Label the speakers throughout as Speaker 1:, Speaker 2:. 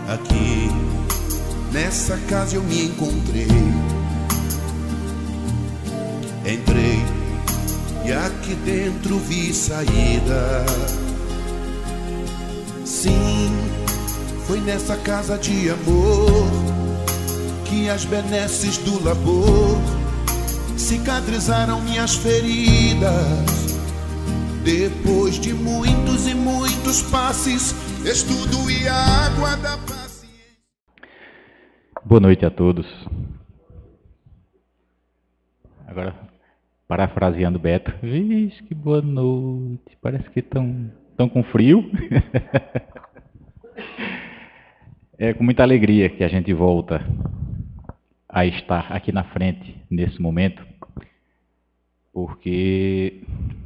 Speaker 1: Aqui, nessa casa eu me encontrei. Entrei e aqui dentro vi saída. Sim, foi nessa casa de amor que as benesses do labor cicatrizaram minhas feridas. Depois de muitos e muitos passes, estudo e a água da paciência.
Speaker 2: Boa noite a todos. Agora, parafraseando Beto. Vixe, que boa noite. Parece que estão com frio. É com muita alegria que a gente volta a estar aqui na frente nesse momento, porque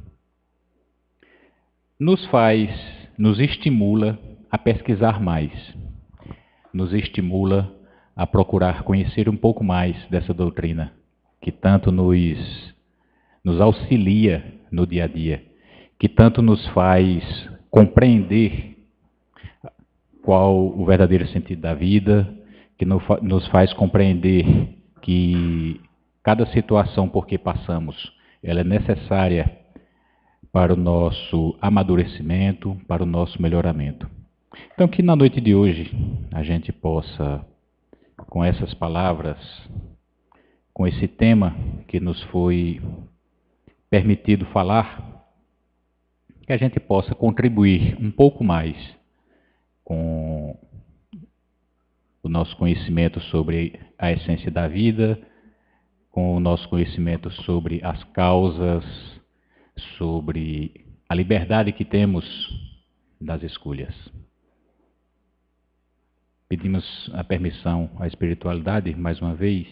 Speaker 2: nos estimula a pesquisar mais, nos estimula a procurar conhecer um pouco mais dessa doutrina, que tanto nos auxilia no dia a dia, que tanto nos faz compreender qual o verdadeiro sentido da vida, que nos faz compreender que cada situação por que passamos, ela é necessária para o nosso amadurecimento, para o nosso melhoramento. Então, que na noite de hoje a gente possa, com essas palavras, com esse tema que nos foi permitido falar, que a gente possa contribuir um pouco mais com o nosso conhecimento sobre a essência da vida, com o nosso conhecimento sobre as causas, sobre a liberdade que temos das escolhas. Pedimos a permissão à espiritualidade, mais uma vez,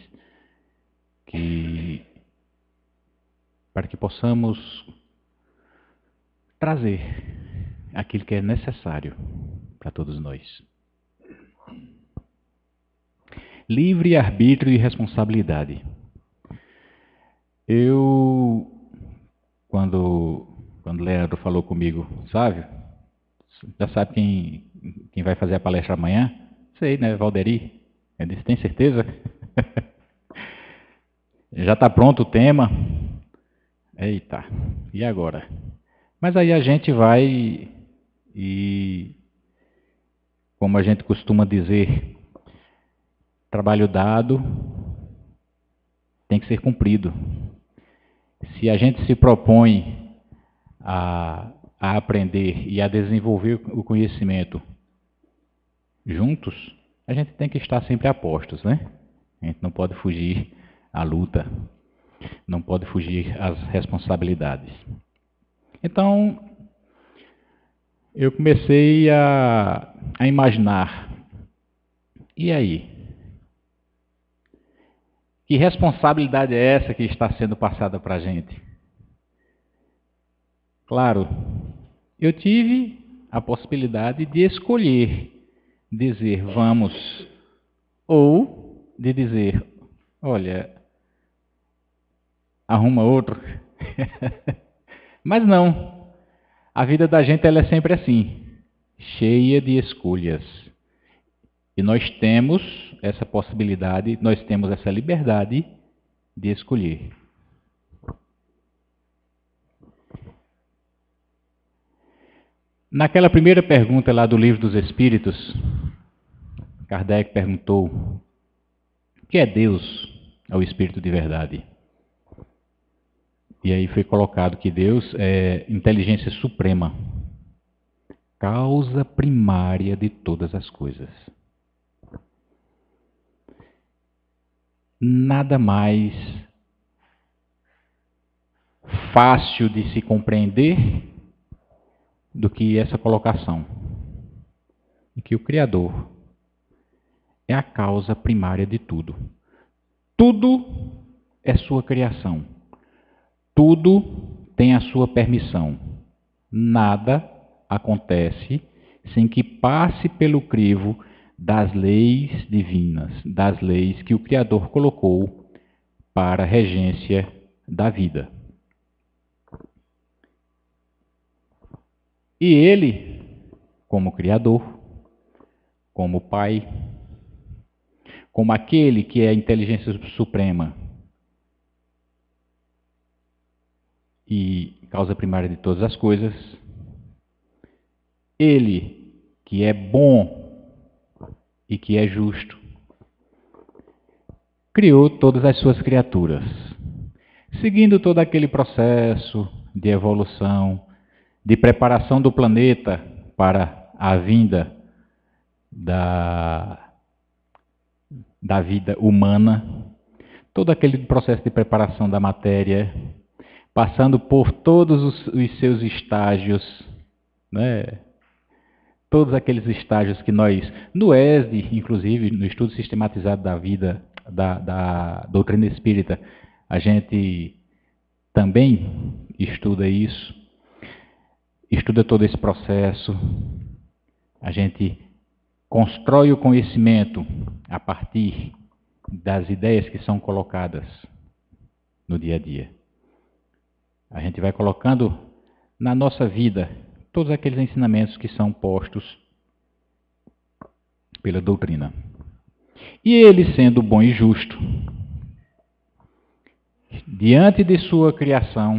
Speaker 2: para que possamos trazer aquilo que é necessário para todos nós. Livre-arbítrio e responsabilidade. Quando Leandro falou comigo, Sávio, já sabe quem vai fazer a palestra amanhã? Sei, né, Valderi? Eu disse, tem certeza? Já está pronto o tema? Eita, e agora? Mas aí a gente vai e, como a gente costuma dizer, trabalho dado tem que ser cumprido. Se a gente se propõe a aprender e a desenvolver o conhecimento juntos, a gente tem que estar sempre a postos, né? A gente não pode fugir à luta, não pode fugir às responsabilidades. Então, eu comecei a imaginar, e aí? Que responsabilidade é essa que está sendo passada para a gente? Claro, eu tive a possibilidade de escolher dizer vamos, ou de dizer, olha, arruma outro. Mas não, a vida da gente ela é sempre assim, cheia de escolhas. E nós temos essa possibilidade, nós temos essa liberdade de escolher. Naquela primeira pergunta lá do Livro dos Espíritos, Kardec perguntou: o que é Deus ao Espírito de verdade? E aí foi colocado que Deus é inteligência suprema, causa primária de todas as coisas. Nada mais fácil de se compreender do que essa colocação. E que o Criador é a causa primária de tudo. Tudo é sua criação. Tudo tem a sua permissão. Nada acontece sem que passe pelo crivo das leis divinas, das leis que o Criador colocou para a regência da vida. E ele, como Criador, como Pai, como aquele que é a inteligência suprema e causa primária de todas as coisas, Ele que é bom e que é justo, criou todas as suas criaturas, seguindo todo aquele processo de evolução, de preparação do planeta para a vinda da vida humana, todo aquele processo de preparação da matéria, passando por todos os seus estágios, né? Todos aqueles estágios que nós, no ESD, inclusive, no estudo sistematizado da vida, da doutrina espírita, a gente também estuda isso, estuda todo esse processo, a gente constrói o conhecimento a partir das ideias que são colocadas no dia a dia. A gente vai colocando na nossa vida todos aqueles ensinamentos que são postos pela doutrina. E ele, sendo bom e justo, diante de sua criação,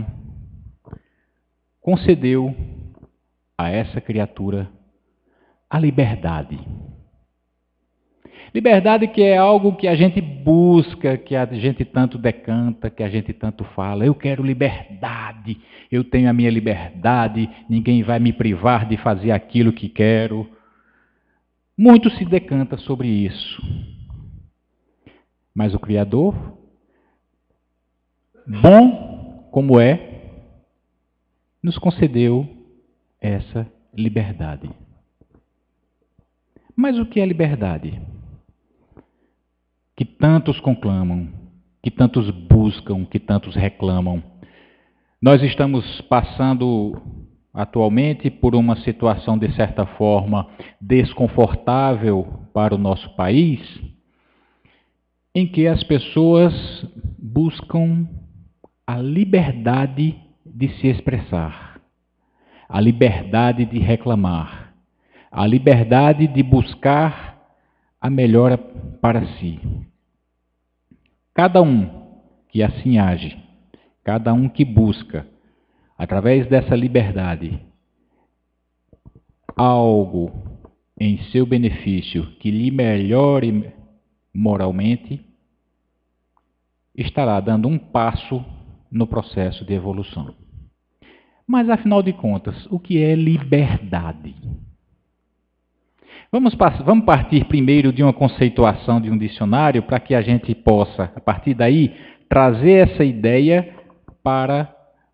Speaker 2: concedeu a essa criatura a liberdade. Liberdade que é algo que a gente busca, que a gente tanto decanta, que a gente tanto fala. Eu quero liberdade, eu tenho a minha liberdade, ninguém vai me privar de fazer aquilo que quero. Muito se decanta sobre isso. Mas o Criador, bom como é, nos concedeu essa liberdade. Mas o que é liberdade? Que tantos conclamam, que tantos buscam, que tantos reclamam. Nós estamos passando atualmente por uma situação, de certa forma, desconfortável para o nosso país, em que as pessoas buscam a liberdade de se expressar, a liberdade de reclamar, a liberdade de buscar a melhora para si. Cada um que assim age, cada um que busca, através dessa liberdade, algo em seu benefício que lhe melhore moralmente, estará dando um passo no processo de evolução. Mas, afinal de contas, o que é liberdade? Vamos partir primeiro de uma conceituação de um dicionário para que a gente possa, a partir daí, trazer essa ideia para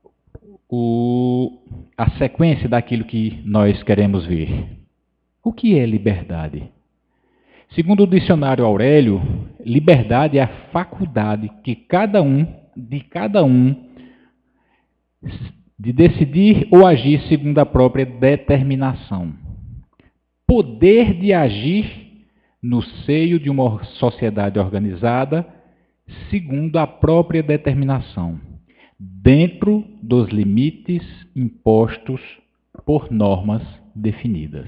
Speaker 2: a sequência daquilo que nós queremos ver. O que é liberdade? Segundo o dicionário Aurélio, liberdade é a faculdade que de cada um, de decidir ou agir segundo a própria determinação. Poder de agir no seio de uma sociedade organizada segundo a própria determinação, dentro dos limites impostos por normas definidas.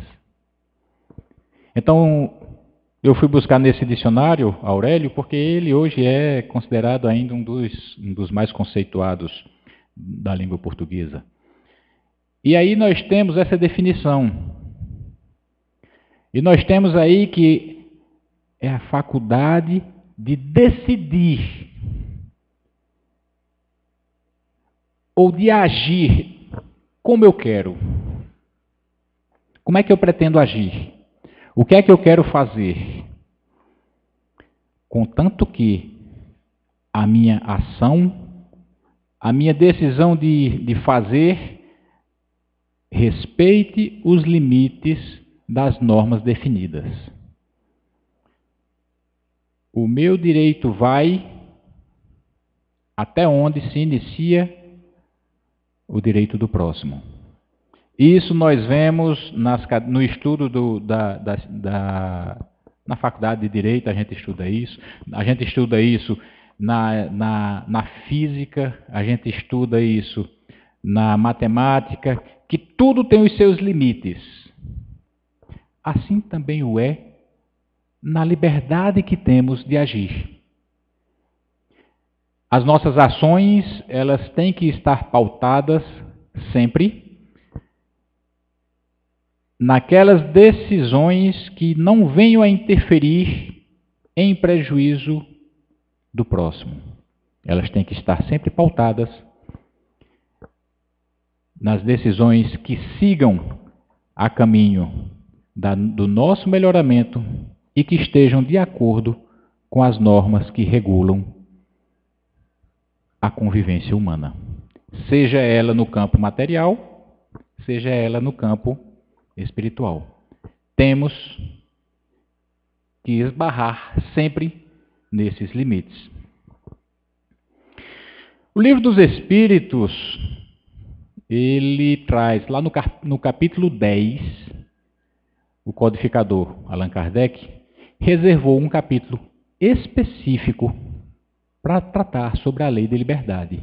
Speaker 2: Então, eu fui buscar nesse dicionário, Aurélio, porque ele hoje é considerado ainda um dos mais conceituados da língua portuguesa. E aí nós temos essa definição. E nós temos aí que é a faculdade de decidir ou de agir como eu quero. Como é que eu pretendo agir? O que é que eu quero fazer? Contanto que a minha ação, a minha decisão de fazer, respeite os limites das normas definidas. O meu direito vai até onde se inicia o direito do próximo. Isso nós vemos no estudo na faculdade de Direito, a gente estuda isso. A gente estuda isso na física, a gente estuda isso na matemática, que tudo tem os seus limites. Assim também o é na liberdade que temos de agir. As nossas ações, elas têm que estar pautadas sempre naquelas decisões que não venham a interferir em prejuízo do próximo. Elas têm que estar sempre pautadas nas decisões que sigam a caminho do nosso melhoramento e que estejam de acordo com as normas que regulam a convivência humana. Seja ela no campo material, seja ela no campo espiritual. Temos que esbarrar sempre nesses limites. O Livro dos Espíritos, ele traz, lá no capítulo 10, o codificador Allan Kardec reservou um capítulo específico para tratar sobre a lei de liberdade.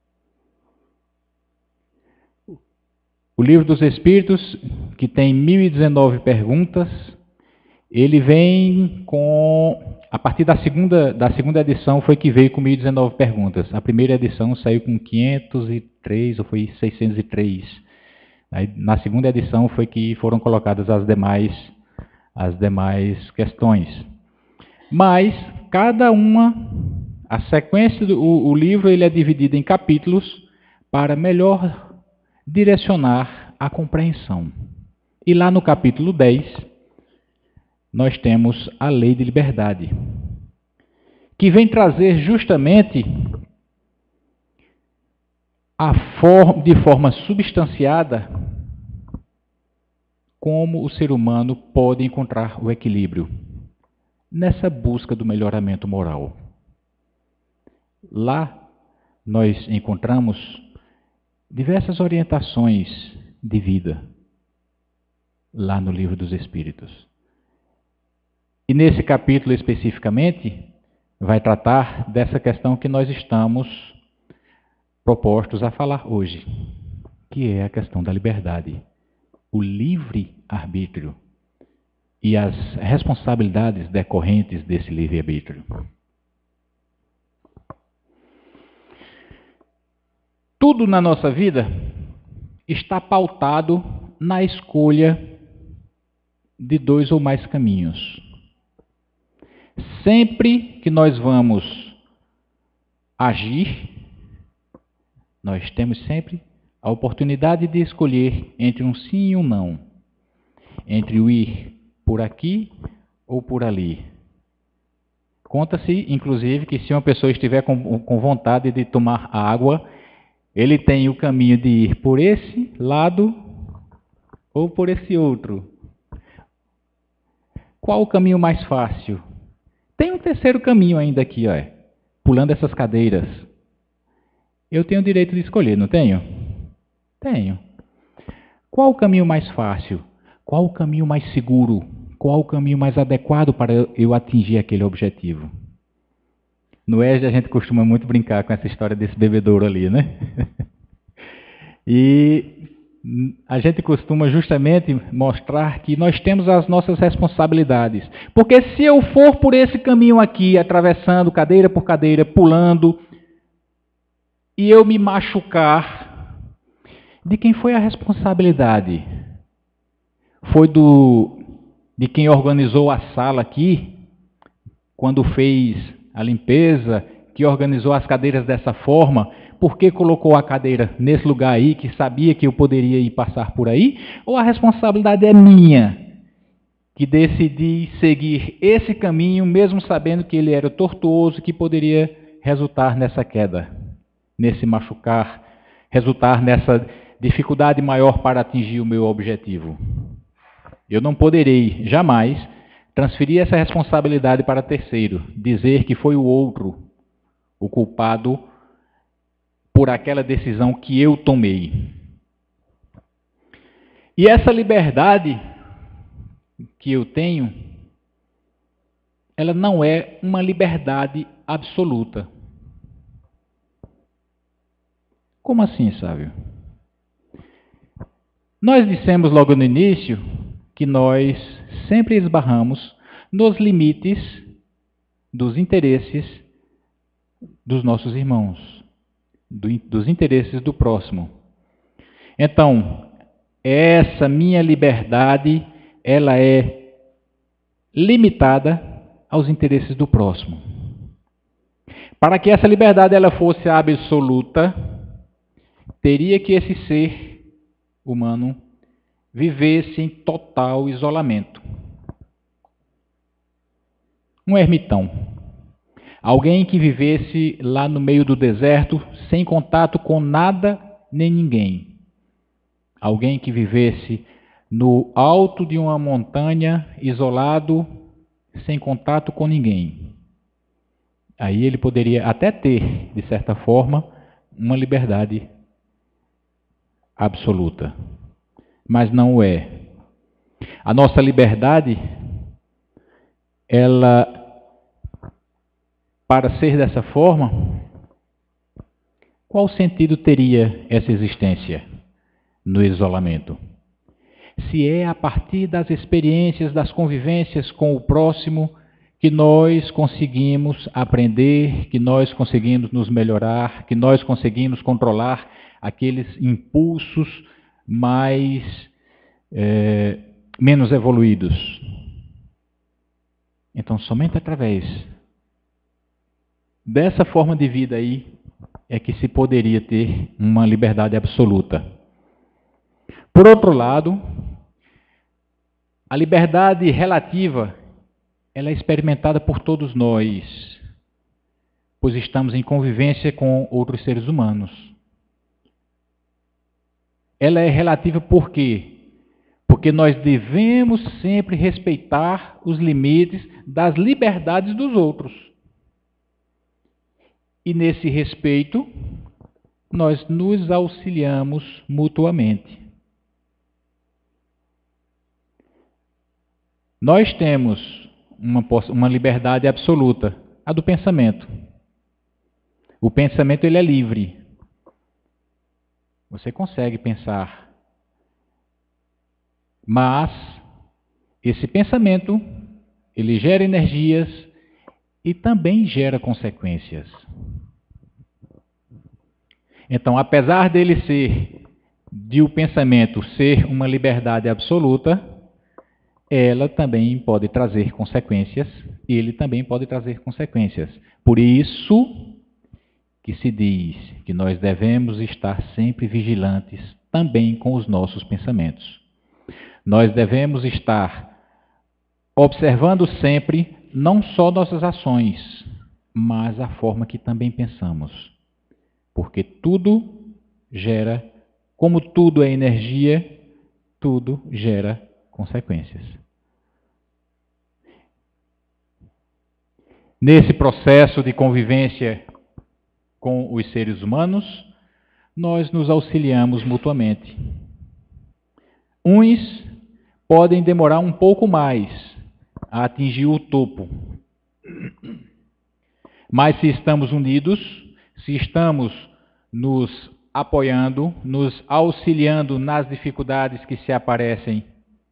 Speaker 2: O Livro dos Espíritos, que tem 1019 perguntas, ele vem com... A partir da segunda edição foi que veio com 1019 perguntas. A primeira edição saiu com 503, ou foi 603. Aí, na segunda edição foi que foram colocadas as demais questões. Mas, cada uma, a sequência, o livro ele é dividido em capítulos para melhor direcionar a compreensão. E lá no capítulo 10, nós temos a lei de liberdade, que vem trazer justamente de forma substanciada como o ser humano pode encontrar o equilíbrio nessa busca do melhoramento moral. Lá nós encontramos diversas orientações de vida, lá no Livro dos Espíritos. E nesse capítulo especificamente, vai tratar dessa questão que nós estamos propostos a falar hoje, que é a questão da liberdade, o livre-arbítrio e as responsabilidades decorrentes desse livre-arbítrio. Tudo na nossa vida está pautado na escolha de dois ou mais caminhos. Sempre que nós vamos agir, nós temos sempre a oportunidade de escolher entre um sim e um não, entre o ir por aqui ou por ali. Conta-se, inclusive, que se uma pessoa estiver com vontade de tomar água, ele tem o caminho de ir por esse lado ou por esse outro. Qual o caminho mais fácil? Tem um terceiro caminho ainda aqui, ó, pulando essas cadeiras. Eu tenho o direito de escolher, não tenho? Tenho. Qual o caminho mais fácil? Qual o caminho mais seguro? Qual o caminho mais adequado para eu atingir aquele objetivo? No ESD a gente costuma muito brincar com essa história desse bebedouro ali, né? E a gente costuma justamente mostrar que nós temos as nossas responsabilidades. Porque se eu for por esse caminho aqui, atravessando cadeira por cadeira, pulando, e eu me machucar, de quem foi a responsabilidade? Foi de quem organizou a sala aqui, quando fez a limpeza, que organizou as cadeiras dessa forma, porque colocou a cadeira nesse lugar aí, que sabia que eu poderia ir passar por aí? Ou a responsabilidade é minha, que decidi seguir esse caminho, mesmo sabendo que ele era tortuoso, que poderia resultar nessa queda, nesse machucar, resultar nessa dificuldade maior para atingir o meu objetivo? Eu não poderei, jamais, transferir essa responsabilidade para terceiro, dizer que foi o outro o culpado por aquela decisão que eu tomei. E essa liberdade que eu tenho, ela não é uma liberdade absoluta. Como assim, Sávio? Nós dissemos logo no início que nós sempre esbarramos nos limites dos interesses dos nossos irmãos, dos interesses do próximo. Então, essa minha liberdade, ela é limitada aos interesses do próximo. Para que essa liberdade ela fosse absoluta, teria que esse ser humano vivesse em total isolamento. Um ermitão. Alguém que vivesse lá no meio do deserto, sem contato com nada nem ninguém. Alguém que vivesse no alto de uma montanha, isolado, sem contato com ninguém. Aí ele poderia até ter, de certa forma, uma liberdade absoluta. Mas não o é. A nossa liberdade, ela, para ser dessa forma, qual sentido teria essa existência no isolamento? Se é a partir das experiências, das convivências com o próximo, que nós conseguimos aprender, que nós conseguimos nos melhorar, que nós conseguimos controlar aqueles impulsos menos evoluídos. Então, somente através dessa forma de vida aí é que se poderia ter uma liberdade absoluta. Por outro lado, a liberdade relativa, ela é experimentada por todos nós, pois estamos em convivência com outros seres humanos. Ela é relativa por quê? Porque nós devemos sempre respeitar os limites das liberdades dos outros. E nesse respeito, nós nos auxiliamos mutuamente. Nós temos uma liberdade absoluta, a do pensamento. O pensamento ele é livre. Você consegue pensar. Mas esse pensamento, ele gera energias e também gera consequências. Então, apesar de o pensamento ser uma liberdade absoluta, ela também pode trazer consequências, ele também pode trazer consequências. Por isso que se diz que nós devemos estar sempre vigilantes também com os nossos pensamentos. Nós devemos estar observando sempre não só nossas ações, mas a forma que também pensamos. Porque tudo gera, como tudo é energia, tudo gera consequências. Nesse processo de convivência com os seres humanos, nós nos auxiliamos mutuamente. Uns podem demorar um pouco mais a atingir o topo. Mas se estamos unidos, se estamos nos apoiando, nos auxiliando nas dificuldades que aparecem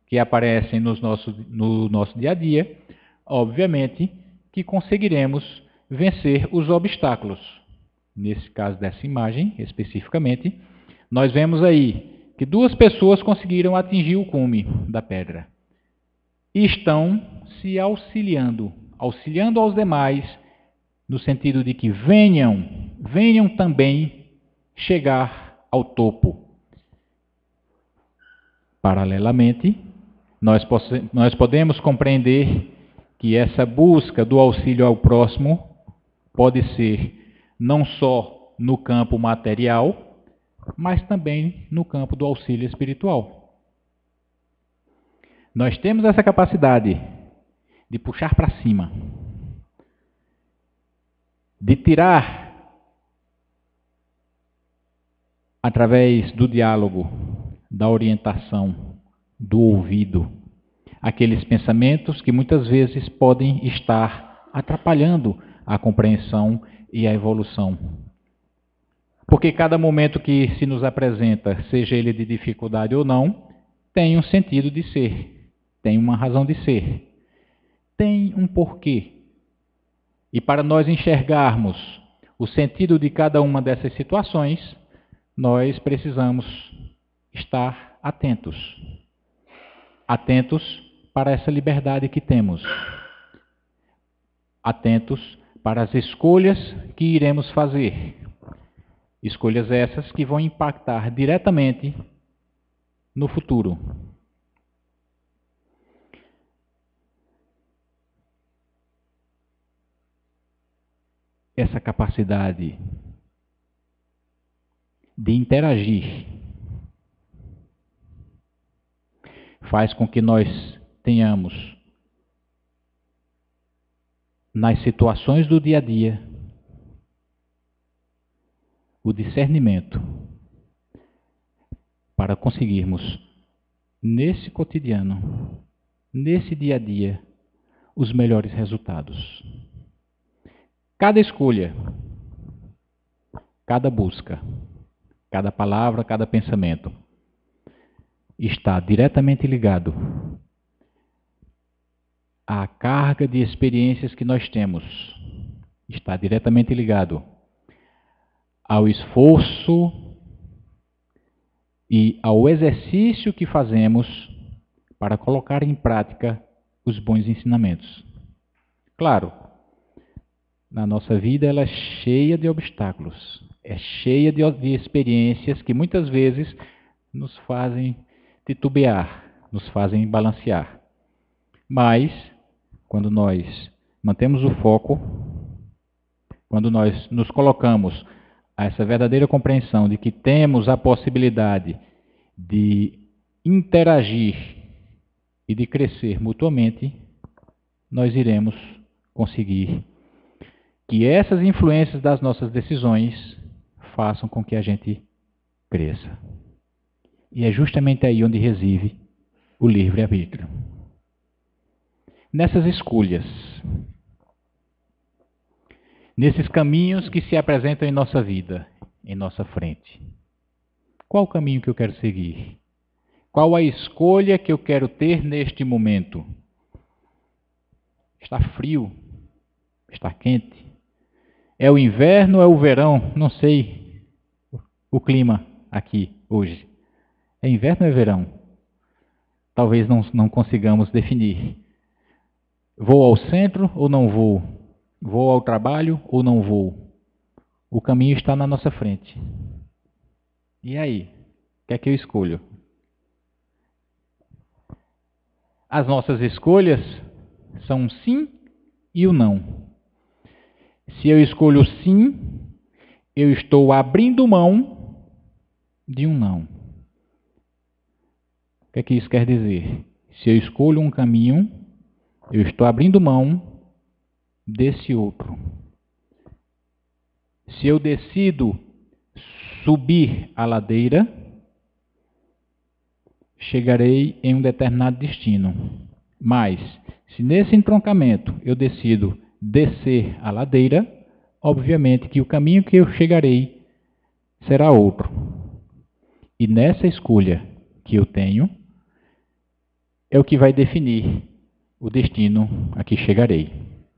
Speaker 2: no nosso dia a dia, obviamente que conseguiremos vencer os obstáculos. Nesse caso dessa imagem, especificamente, nós vemos aí que 2 pessoas conseguiram atingir o cume da pedra. E estão se auxiliando aos demais, no sentido de que venham também chegar ao topo. Paralelamente, nós podemos compreender que essa busca do auxílio ao próximo pode ser não só no campo material, mas também no campo do auxílio espiritual. Nós temos essa capacidade de puxar para cima, de tirar, através do diálogo, da orientação, do ouvido, aqueles pensamentos que muitas vezes podem estar atrapalhando a compreensão e a evolução. Porque cada momento que se nos apresenta, seja ele de dificuldade ou não, tem um sentido de ser, tem uma razão de ser. tem um porquê. E para nós enxergarmos o sentido de cada uma dessas situações, nós precisamos estar atentos. Atentos para essa liberdade que temos. Atentos para as escolhas que iremos fazer. Escolhas essas que vão impactar diretamente no futuro. Essa capacidade de interagir faz com que nós tenhamos, nas situações do dia a dia, o discernimento para conseguirmos, nesse cotidiano, nesse dia a dia, os melhores resultados. Cada escolha, cada busca, cada palavra, cada pensamento está diretamente ligado à carga de experiências que nós temos. Está diretamente ligado ao esforço e ao exercício que fazemos para colocar em prática os bons ensinamentos. Claro, na nossa vida ela é cheia de obstáculos, é cheia de experiências que muitas vezes nos fazem titubear, nos fazem balancear. Mas, quando nós mantemos o foco, quando nós nos colocamos a essa verdadeira compreensão de que temos a possibilidade de interagir e de crescer mutuamente, nós iremos conseguir que essas influências das nossas decisões façam com que a gente cresça. E é justamente aí onde reside o livre-arbítrio. Nessas escolhas, nesses caminhos que se apresentam em nossa vida, em nossa frente. Qual o caminho que eu quero seguir? Qual a escolha que eu quero ter neste momento? Está frio? Está quente? É o inverno ou é o verão? Não sei o clima aqui hoje. É inverno ou é verão? Talvez não consigamos definir. Vou ao centro ou não vou? Vou ao trabalho ou não vou? O caminho está na nossa frente. E aí? O que é que eu escolho? As nossas escolhas são um sim e o não. Se eu escolho sim, eu estou abrindo mão de um não. O que é que isso quer dizer? Se eu escolho um caminho, eu estou abrindo mão desse outro. Se eu decido subir a ladeira, chegarei em um determinado destino. Mas, se nesse entroncamento eu decido descer a ladeira, obviamente que o caminho que eu chegarei será outro. E nessa escolha que eu tenho, é o que vai definir o destino a que chegarei.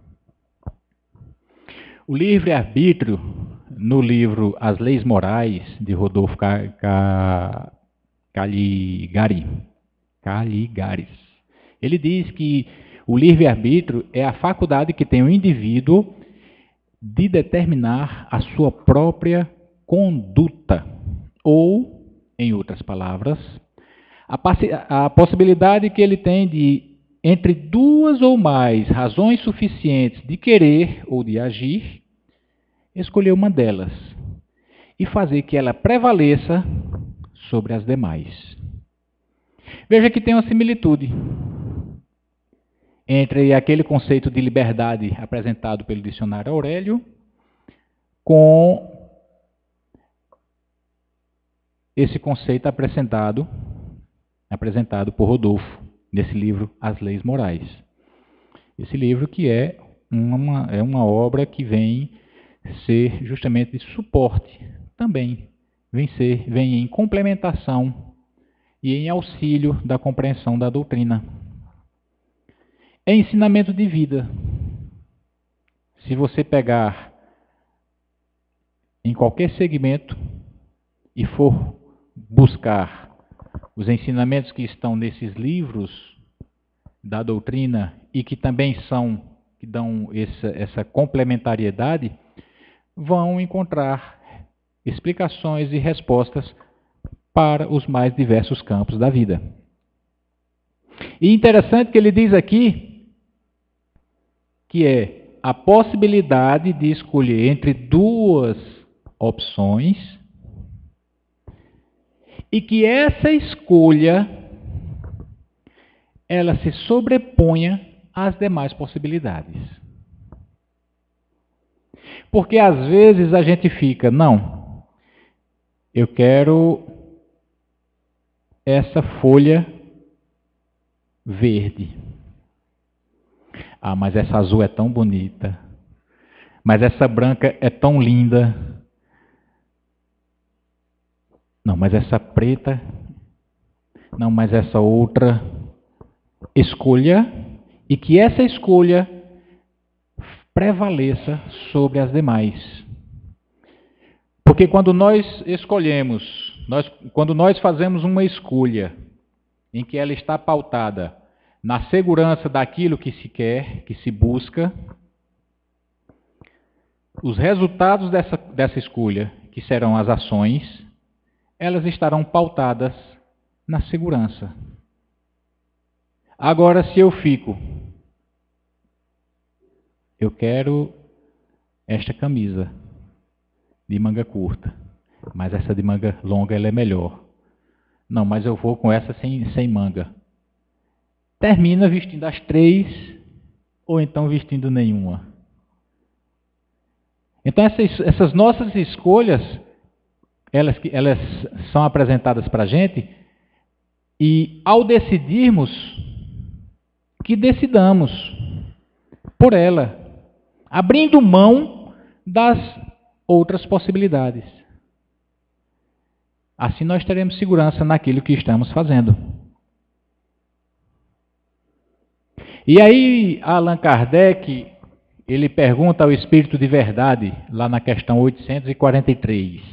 Speaker 2: O livre-arbítrio, no livro As Leis Morais, de Rodolfo Caligares, ele diz que o livre-arbítrio é a faculdade que tem o indivíduo de determinar a sua própria conduta. Ou, em outras palavras, a possibilidade que ele tem de, entre duas ou mais razões suficientes de querer ou de agir, escolher uma delas e fazer que ela prevaleça sobre as demais. Veja que tem uma similitude entre aquele conceito de liberdade apresentado pelo dicionário Aurélio com esse conceito apresentado por Rodolfo, nesse livro As Leis Morais. Esse livro que é uma obra que vem ser justamente de suporte, também vem em complementação e em auxílio da compreensão da doutrina. É ensinamento de vida. Se você pegar em qualquer segmento e for buscar os ensinamentos que estão nesses livros da doutrina e que também que dão essa complementariedade, vão encontrar explicações e respostas para os mais diversos campos da vida. E interessante que ele diz aqui que é a possibilidade de escolher entre duas opções e que essa escolha ela se sobreponha às demais possibilidades. Porque às vezes a gente fica, não, eu quero essa folha verde. Ah, mas essa azul é tão bonita. Mas essa branca é tão linda. Não, mas essa preta. Não, mas essa outra. Escolha e que essa escolha prevaleça sobre as demais. Porque quando nós escolhemos, quando nós fazemos uma escolha em que ela está pautada na segurança daquilo que se quer, que se busca, os resultados dessa escolha, que serão as ações, elas estarão pautadas na segurança. Agora, se eu quero esta camisa de manga curta, mas essa de manga longa ela é melhor. Não, mas eu vou com essa sem manga. Termina vestindo as três, ou então vestindo nenhuma. Então essas nossas escolhas, elas são apresentadas para a gente, e ao decidirmos, que decidamos por ela, abrindo mão das outras possibilidades. Assim nós teremos segurança naquilo que estamos fazendo. E aí Allan Kardec, ele pergunta ao Espírito de Verdade, lá na questão 843.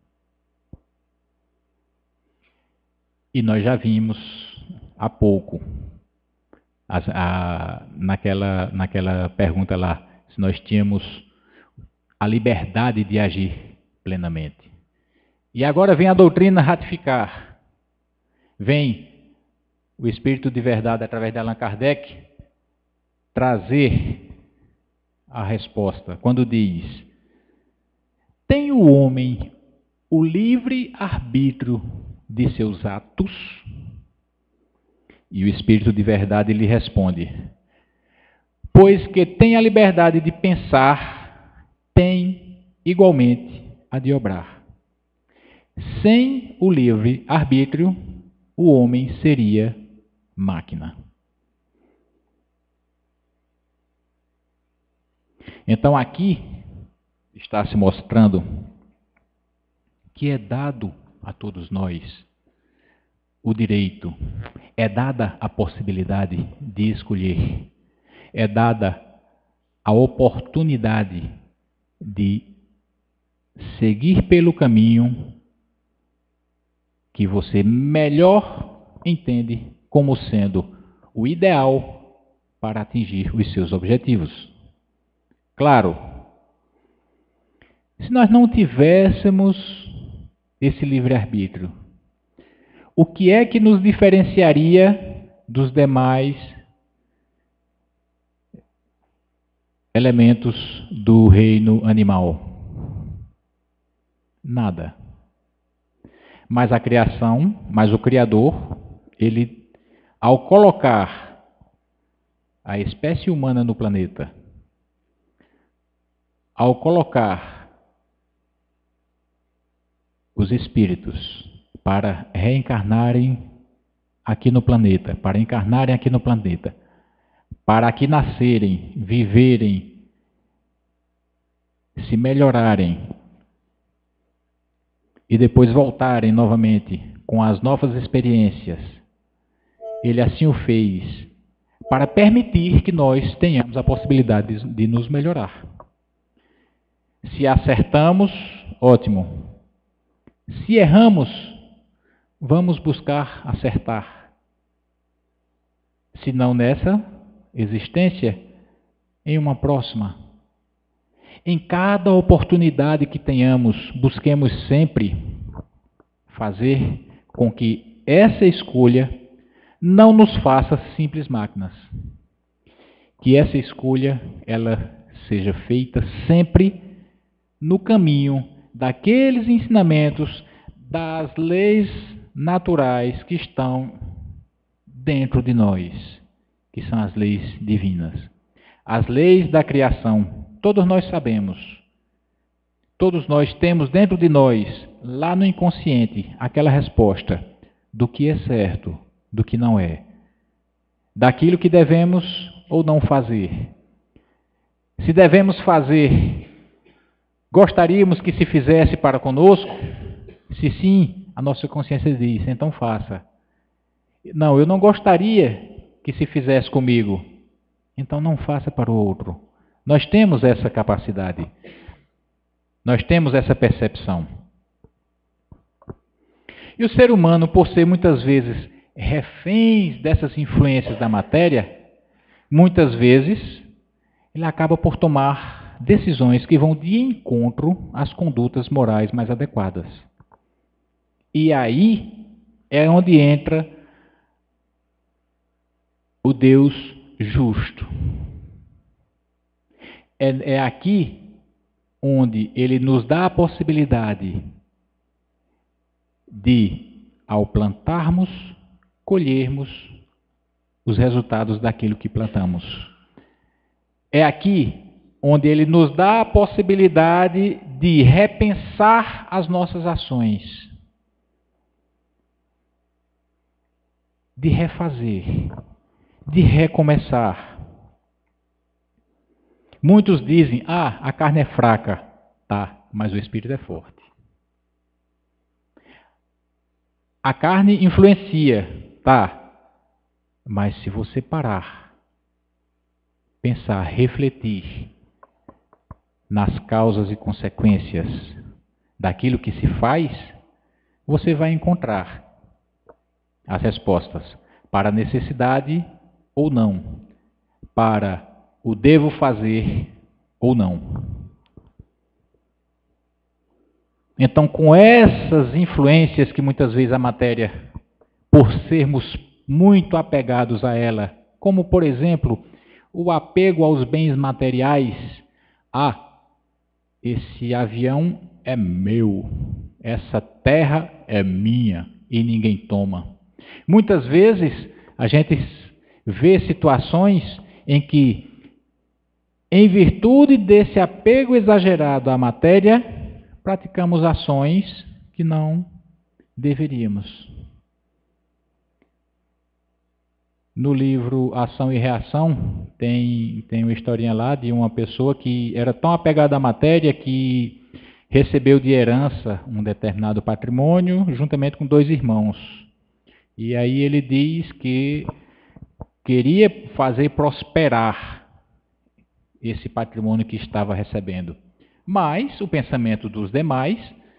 Speaker 2: E nós já vimos há pouco, naquela pergunta lá, se nós tínhamos a liberdade de agir plenamente. E agora vem a doutrina ratificar. Vem o Espírito de Verdade, através de Allan Kardec, trazer a resposta, quando diz: tem o homem o livre arbítrio de seus atos? E o Espírito de Verdade lhe responde: pois que tem a liberdade de pensar, tem igualmente a de obrar. Sem o livre arbítrio, o homem seria máquina. Então aqui está se mostrando que é dado a todos nós o direito, é dada a possibilidade de escolher, é dada a oportunidade de seguir pelo caminho que você melhor entende como sendo o ideal para atingir os seus objetivos. Claro, se nós não tivéssemos esse livre-arbítrio, o que é que nos diferenciaria dos demais elementos do reino animal? Nada. Mas a criação, mas o Criador, ele, ao colocar a espécie humana no planeta, ao colocar os espíritos para reencarnarem aqui no planeta, para encarnarem aqui no planeta, para aqui nascerem, viverem, se melhorarem e depois voltarem novamente com as novas experiências, ele assim o fez para permitir que nós tenhamos a possibilidade de nos melhorar. Se acertamos, ótimo. Se erramos, vamos buscar acertar. Se não nessa existência, em uma próxima. Em cada oportunidade que tenhamos, busquemos sempre fazer com que essa escolha não nos faça simples máquinas. Que essa escolha ela seja feita sempre no caminho daqueles ensinamentos, das leis naturais que estão dentro de nós, que são as leis divinas. As leis da criação, todos nós sabemos. Todos nós temos dentro de nós, lá no inconsciente, aquela resposta do que é certo, do que não é. Daquilo que devemos ou não fazer. Se devemos fazer, gostaríamos que se fizesse para conosco? Se sim, a nossa consciência diz, então faça. Não, eu não gostaria que se fizesse comigo. Então não faça para o outro. Nós temos essa capacidade. Nós temos essa percepção. E o ser humano, por ser muitas vezes reféns dessas influências da matéria, muitas vezes ele acaba por tomar decisões que vão de encontro às condutas morais mais adequadas. E aí é onde entra o Deus justo. É aqui onde ele nos dá a possibilidade de, ao plantarmos, colhermos os resultados daquilo que plantamos. É aqui onde ele nos dá a possibilidade de repensar as nossas ações, de refazer, de recomeçar. Muitos dizem, a carne é fraca. Tá, mas o espírito é forte. A carne influencia, tá, mas se você parar, pensar, refletir nas causas e consequências daquilo que se faz, você vai encontrar as respostas para a necessidade ou não, para o devo fazer ou não. Então, com essas influências que muitas vezes a matéria, por sermos muito apegados a ela, como por exemplo, o apego aos bens materiais, esse avião é meu, essa terra é minha e ninguém toma. Muitas vezes a gente vê situações em que, em virtude desse apego exagerado à matéria, praticamos ações que não deveríamos. No livro Ação e Reação, tem uma historinha lá de uma pessoa que era tão apegada à matéria que recebeu de herança um determinado patrimônio, juntamente com 2 irmãos. E aí ele diz que queria fazer prosperar esse patrimônio que estava recebendo. Mas o pensamento dos demais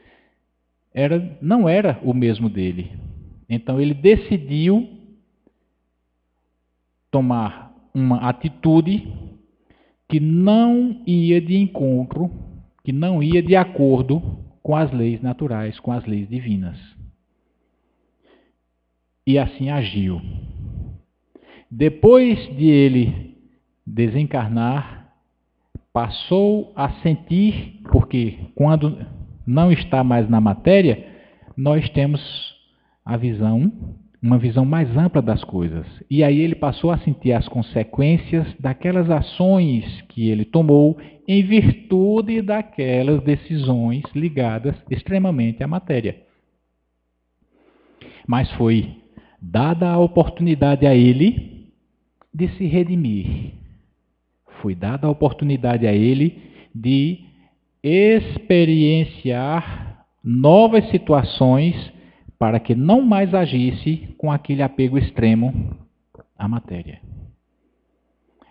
Speaker 2: não era o mesmo dele. Então ele decidiu tomar uma atitude que não ia de encontro, que não ia de acordo com as leis naturais, com as leis divinas. E assim agiu. Depois de ele desencarnar, passou a sentir, porque quando não está mais na matéria, nós temos a visão, uma visão mais ampla das coisas. E aí ele passou a sentir as consequências daquelas ações que ele tomou em virtude daquelas decisões ligadas extremamente à matéria. Mas foi dada a oportunidade a ele de se redimir. Foi dada a oportunidade a ele de experienciar novas situações para que não mais agisse com aquele apego extremo à matéria.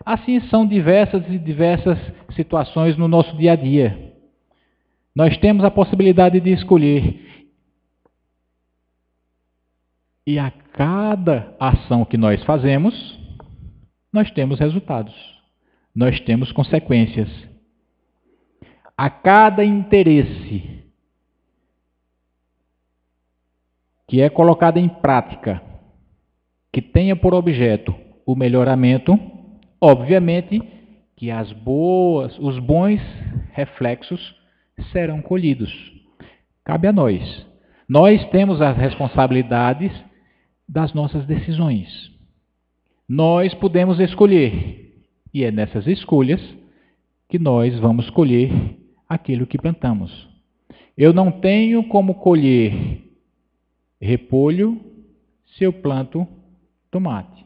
Speaker 2: Assim são diversas e diversas situações no nosso dia a dia. Nós temos a possibilidade de escolher. E a cada ação que nós fazemos, nós temos resultados. Nós temos consequências. A cada interesse que é colocado em prática, que tenha por objeto o melhoramento, obviamente que os bons reflexos serão colhidos. Cabe a nós. Nós temos as responsabilidades das nossas decisões. Nós podemos escolher, e é nessas escolhas que nós vamos colher aquilo que plantamos. Eu não tenho como colher repolho se eu planto tomate.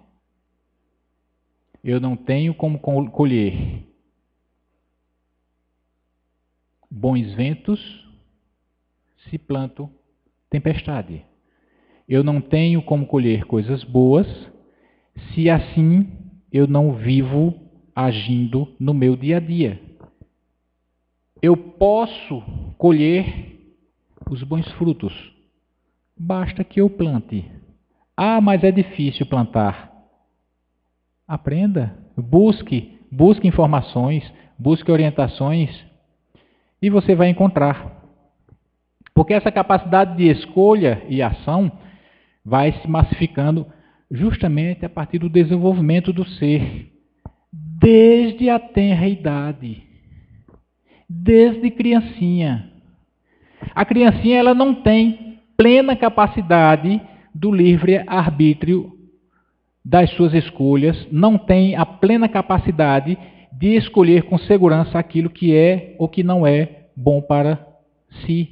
Speaker 2: Eu não tenho como colher bons ventos se planto tempestade. Eu não tenho como colher coisas boas se assim eu não vivo agindo no meu dia a dia. Eu posso colher os bons frutos, basta que eu plante. Ah, mas é difícil plantar. Aprenda, busque informações, busque orientações e você vai encontrar. Porque essa capacidade de escolha e ação vai se massificando justamente a partir do desenvolvimento do ser, desde a tenra idade, desde criancinha. A criancinha ela não tem plena capacidade do livre-arbítrio das suas escolhas, não tem a plena capacidade de escolher com segurança aquilo que é ou que não é bom para si.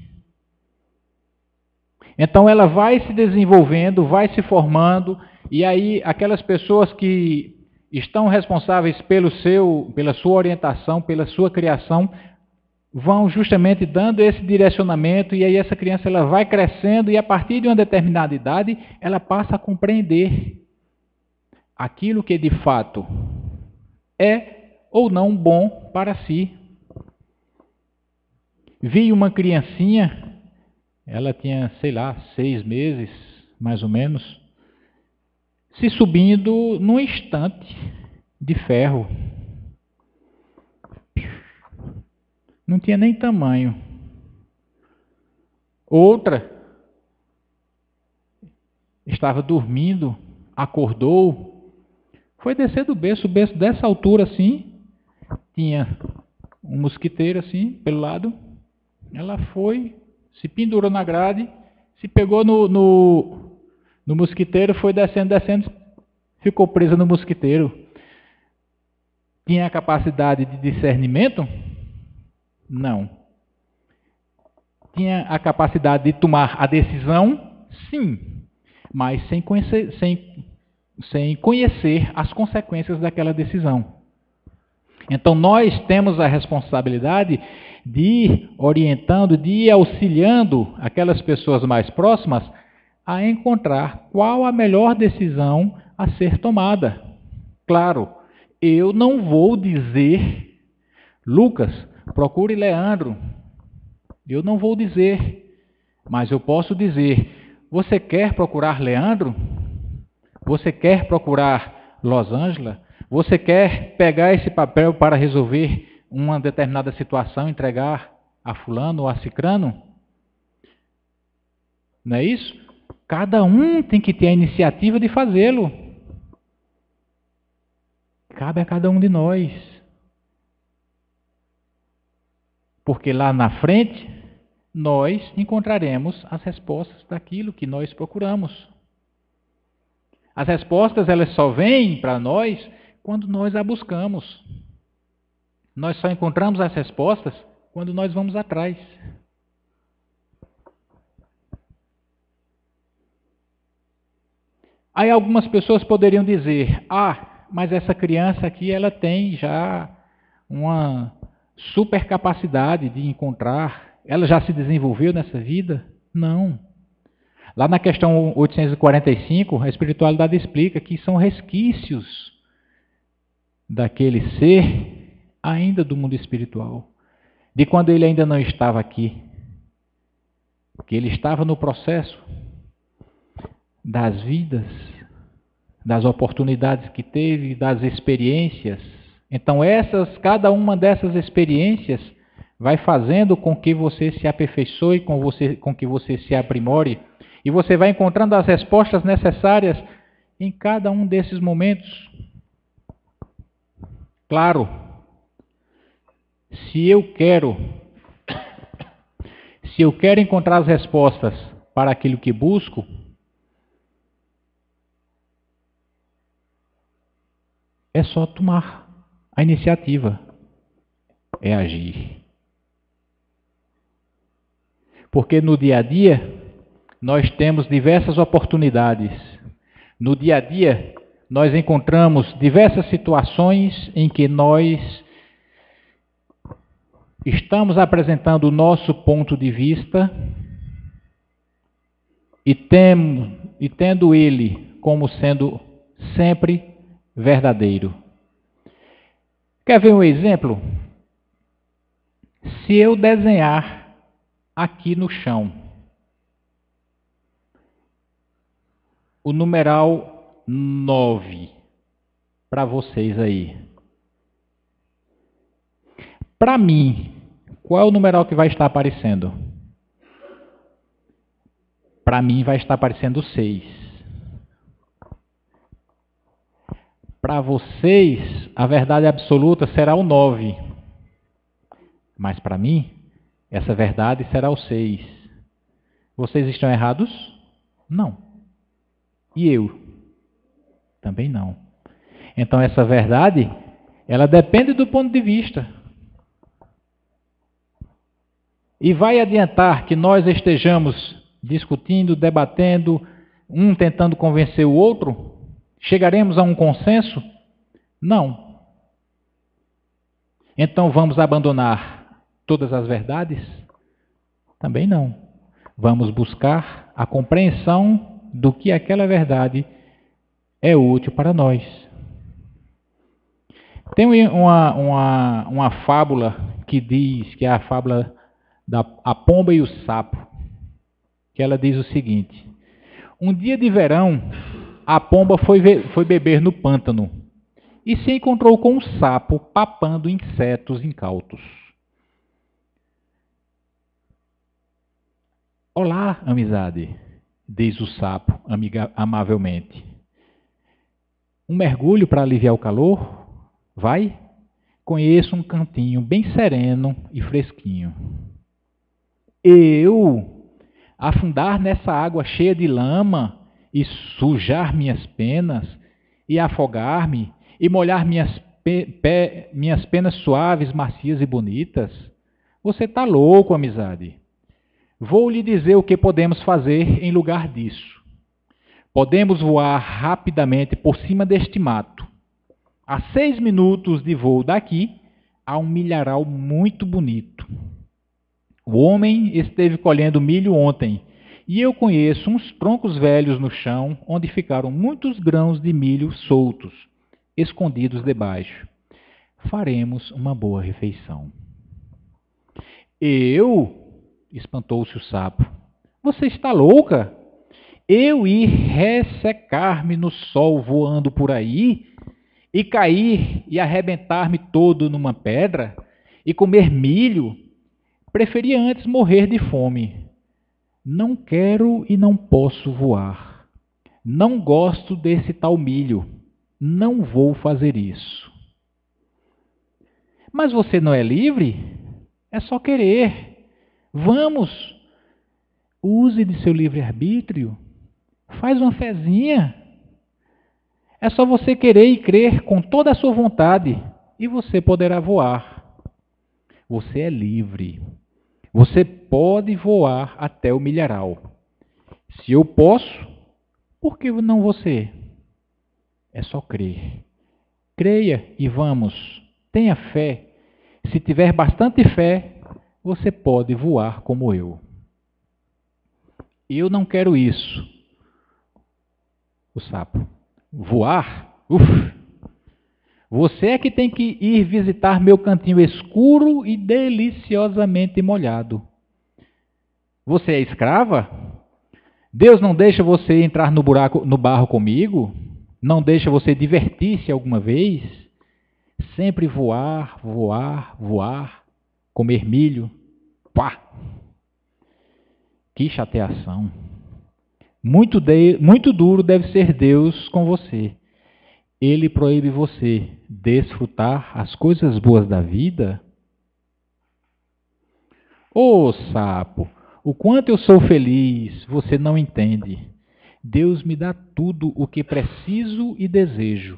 Speaker 2: Então ela vai se desenvolvendo, vai se formando, e aí aquelas pessoas que estão responsáveis pela sua orientação, pela sua criação, vão justamente dando esse direcionamento, e aí essa criança ela vai crescendo, e a partir de uma determinada idade, ela passa a compreender aquilo que de fato é ou não bom para si. Vi uma criancinha, ela tinha, 6 meses, mais ou menos, se subindo num estante de ferro. Não tinha nem tamanho. Outra estava dormindo, acordou, foi descer do berço, o berço dessa altura assim, tinha um mosquiteiro assim, pelo lado. Ela foi, se pendurou na grade, se pegou no mosquiteiro, foi descendo, ficou presa no mosquiteiro. Tinha a capacidade de discernimento? Não. Tinha a capacidade de tomar a decisão? Sim. Mas sem conhecer as consequências daquela decisão. Então nós temos a responsabilidade de ir orientando, de ir auxiliando aquelas pessoas mais próximas a encontrar qual a melhor decisão a ser tomada. Claro, eu não vou dizer, Lucas, procure Leandro. Eu não vou dizer, mas eu posso dizer, você quer procurar Leandro? Você quer procurar Rosângela? Você quer pegar esse papel para resolver uma determinada situação, entregar a fulano ou a cicrano? Não é isso? Cada um tem que ter a iniciativa de fazê-lo. Cabe a cada um de nós. Porque lá na frente, nós encontraremos as respostas daquilo que nós procuramos. As respostas elas só vêm para nós quando nós a buscamos. Nós só encontramos as respostas quando nós vamos atrás. Aí algumas pessoas poderiam dizer, mas essa criança aqui ela tem já uma super capacidade de encontrar, ela já se desenvolveu nessa vida? Não. Lá na questão 845, a espiritualidade explica que são resquícios daquele ser ainda do mundo espiritual, de quando ele ainda não estava aqui, que ele estava no processo das vidas, das oportunidades que teve, das experiências. Então cada uma dessas experiências vai fazendo com que você se aperfeiçoe, com que você se aprimore, e você vai encontrando as respostas necessárias em cada um desses momentos. Claro, se eu quero encontrar as respostas para aquilo que busco, é só tomar a iniciativa, é agir. Porque no dia a dia, nós temos diversas oportunidades. No dia a dia, nós encontramos diversas situações em que nós estamos apresentando o nosso ponto de vista e tendo ele como sendo sempre verdadeiro. Quer ver um exemplo? Se eu desenhar aqui no chão o numeral 9 para vocês aí. Para mim, qual é o numeral que vai estar aparecendo? Para mim vai estar aparecendo 6. Para vocês, a verdade absoluta será o 9. Mas para mim, essa verdade será o 6. Vocês estão errados? Não. E eu? Também não. Então essa verdade, ela depende do ponto de vista. E vai adiantar que nós estejamos discutindo, debatendo, um tentando convencer o outro? Chegaremos a um consenso? Não. Então vamos abandonar todas as verdades? Também não. Vamos buscar a compreensão do que aquela verdade é útil para nós. Tem uma fábula que diz, que é a fábula da a pomba e o sapo, que ela diz o seguinte: um dia de verão, a pomba foi beber no pântano e se encontrou com um sapo papando insetos incautos. Olá, amizade, diz o sapo amavelmente. Um mergulho para aliviar o calor? Vai? Conheço um cantinho bem sereno e fresquinho. Eu afundar nessa água cheia de lama e sujar minhas penas e afogar-me e molhar minhas penas suaves, macias e bonitas? Você está louco, amizade. Vou lhe dizer o que podemos fazer em lugar disso. Podemos voar rapidamente por cima deste mato. A 6 minutos de voo daqui, há um milharal muito bonito. O homem esteve colhendo milho ontem, e eu conheço uns troncos velhos no chão, onde ficaram muitos grãos de milho soltos, escondidos debaixo. Faremos uma boa refeição. Eu? Espantou-se o sapo. Você está louca? Eu ir ressecar-me no sol voando por aí, e cair e arrebentar-me todo numa pedra, e comer milho? Preferia antes morrer de fome. Não quero e não posso voar. Não gosto desse tal milho. Não vou fazer isso. Mas você não é livre? É só querer. Vamos. Use de seu livre-arbítrio. Faz uma fezinha. É só você querer e crer com toda a sua vontade e você poderá voar. Você é livre. Você pode voar até o milharal. Se eu posso, por que não você? É só crer. Creia e vamos. Tenha fé. Se tiver bastante fé, você pode voar como eu. Eu não quero isso. O sapo. Voar? Você é que tem que ir visitar meu cantinho escuro e deliciosamente molhado. Você é escrava? Deus não deixa você entrar no barro comigo? Não deixa você divertir-se alguma vez? Sempre voar, voar, voar, comer milho. Pá! Que chateação. Muito duro deve ser Deus com você. Ele proíbe você desfrutar as coisas boas da vida? Ô sapo, o quanto eu sou feliz, você não entende. Deus me dá tudo o que preciso e desejo.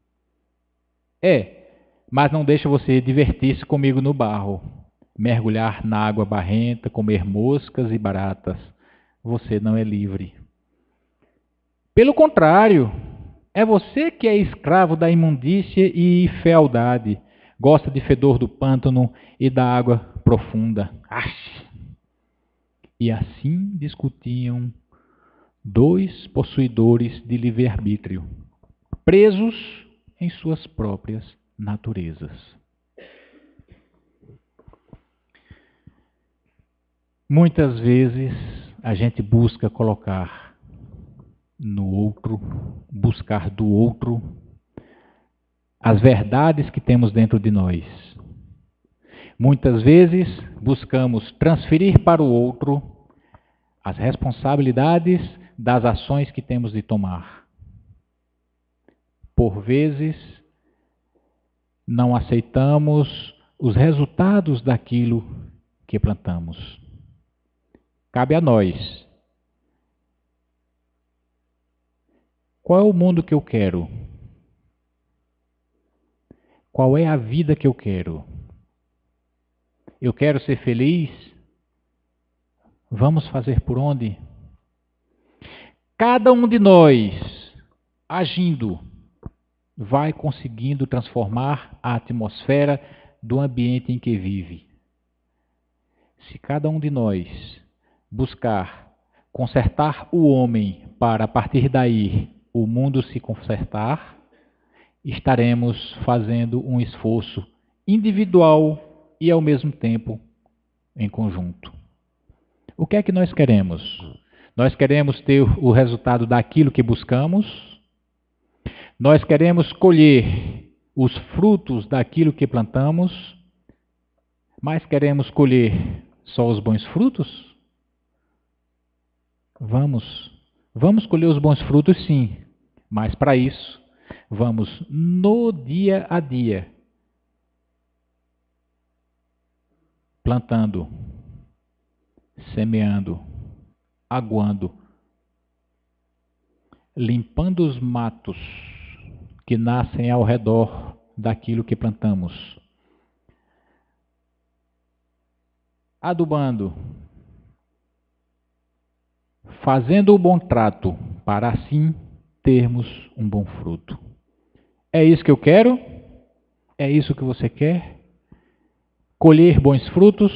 Speaker 2: Mas não deixa você divertir-se comigo no barro, mergulhar na água barrenta, comer moscas e baratas. Você não é livre. Pelo contrário, é você que é escravo da imundícia e fealdade, gosta de fedor do pântano e da água profunda. E assim discutiam dois possuidores de livre-arbítrio, presos em suas próprias naturezas. Muitas vezes a gente busca colocar no outro, buscar do outro as verdades que temos dentro de nós. Muitas vezes buscamos transferir para o outro as responsabilidades das ações que temos de tomar. Por vezes, não aceitamos os resultados daquilo que plantamos. Cabe a nós. Qual é o mundo que eu quero? Qual é a vida que eu quero? Eu quero ser feliz? Vamos fazer por onde? Cada um de nós, agindo, vai conseguindo transformar a atmosfera do ambiente em que vive. Se cada um de nós buscar consertar o homem para, a partir daí, o mundo se consertar, estaremos fazendo um esforço individual e, ao mesmo tempo, em conjunto. O que é que nós queremos? Nós queremos ter o resultado daquilo que buscamos. Nós queremos colher os frutos daquilo que plantamos. Mas queremos colher só os bons frutos? Vamos colher os bons frutos, sim. Mas para isso, vamos no dia a dia, plantando, semeando, aguando, limpando os matos que nascem ao redor daquilo que plantamos, adubando, fazendo o bom trato para assim termos um bom fruto. É isso que eu quero? É isso que você quer? Colher bons frutos?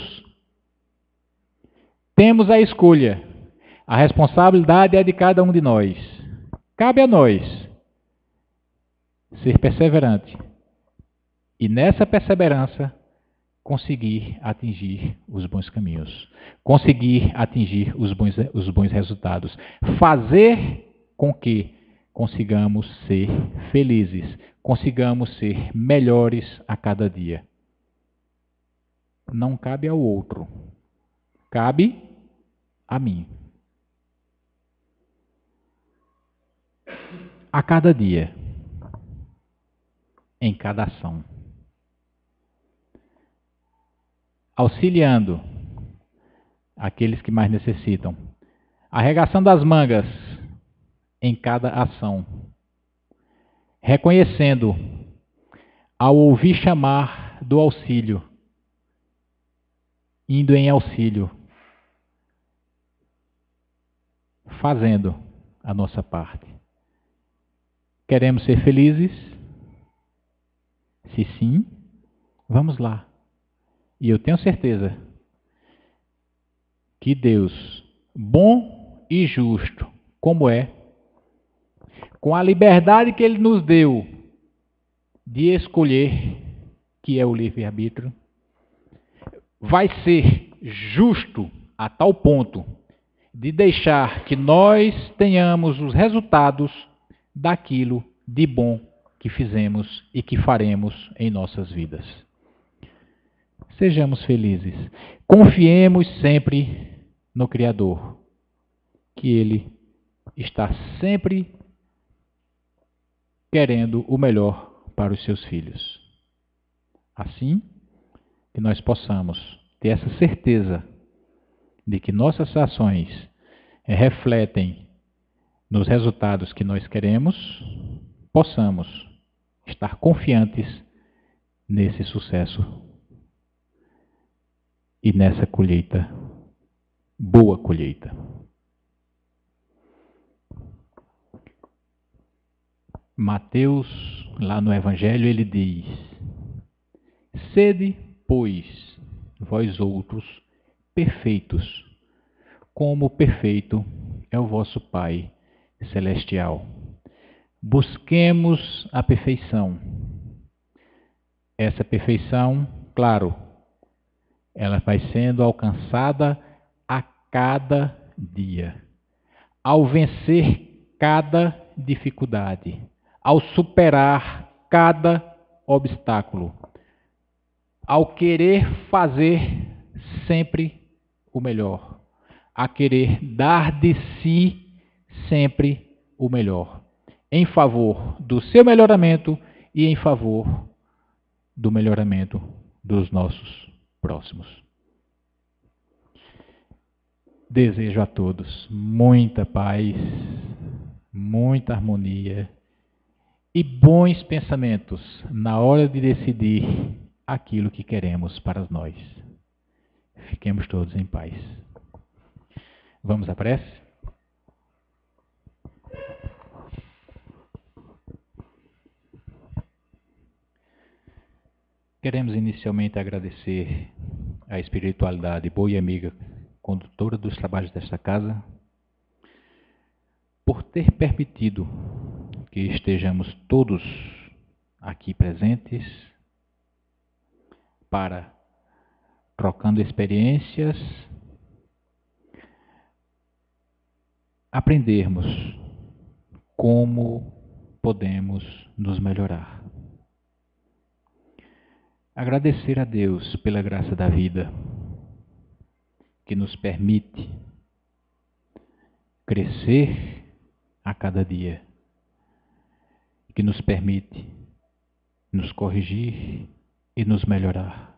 Speaker 2: Temos a escolha. A responsabilidade é de cada um de nós. Cabe a nós ser perseverante e nessa perseverança conseguir atingir os bons caminhos, conseguir atingir os bons resultados, fazer com que consigamos ser felizes, consigamos ser melhores a cada dia. Não cabe ao outro, cabe a mim. A cada dia, em cada ação. Auxiliando aqueles que mais necessitam. Arregaçando as mangas em cada ação. Reconhecendo, ao ouvir chamar do auxílio, indo em auxílio, fazendo a nossa parte. Queremos ser felizes? Se sim, vamos lá. E eu tenho certeza que Deus, bom e justo como é, com a liberdade que Ele nos deu de escolher, que é o livre-arbítrio, vai ser justo a tal ponto de deixar que nós tenhamos os resultados daquilo de bom que fizemos e que faremos em nossas vidas. Sejamos felizes. Confiemos sempre no Criador, que Ele está sempre querendo o melhor para os seus filhos. Assim, que nós possamos ter essa certeza de que nossas ações refletem nos resultados que nós queremos, possamos estar confiantes nesse sucesso e nessa colheita, boa colheita. Mateus, lá no Evangelho, ele diz: sede, pois, vós outros perfeitos, como perfeito é o vosso Pai celestial. Busquemos a perfeição. Essa perfeição, claro, ela vai sendo alcançada a cada dia, ao vencer cada dificuldade, ao superar cada obstáculo, ao querer fazer sempre o melhor, a querer dar de si sempre o melhor, em favor do seu melhoramento e em favor do melhoramento dos nossos próximos. Desejo a todos muita paz, muita harmonia e bons pensamentos na hora de decidir aquilo que queremos para nós. Fiquemos todos em paz. Vamos à prece? Queremos inicialmente agradecer à espiritualidade boa e amiga, condutora dos trabalhos desta casa, por ter permitido que estejamos todos aqui presentes para, trocando experiências, aprendermos como podemos nos melhorar. Agradecer a Deus pela graça da vida, que nos permite crescer a cada dia, que nos permite nos corrigir e nos melhorar.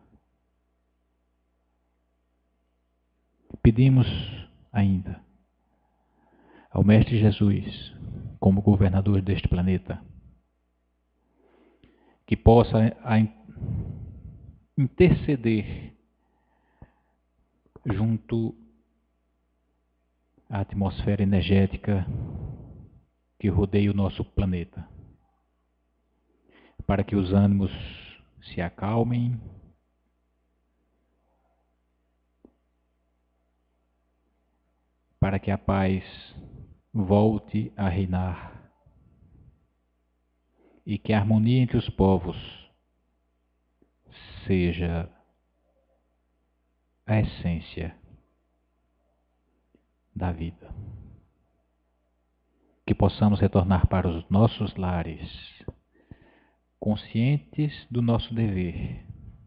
Speaker 2: Pedimos ainda ao Mestre Jesus, como governador deste planeta, que possa interceder junto à atmosfera energética que rodeia o nosso planeta, para que os ânimos se acalmem, para que a paz volte a reinar e que a harmonia entre os povos seja a essência da vida. Que possamos retornar para os nossos lares, conscientes do nosso dever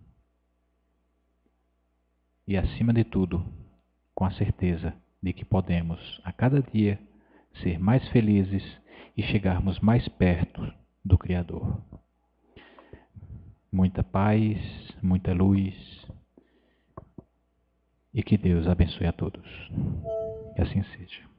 Speaker 2: e, acima de tudo, com a certeza de que podemos, a cada dia, ser mais felizes e chegarmos mais perto do Criador. Muita paz, muita luz e que Deus abençoe a todos. Que assim seja.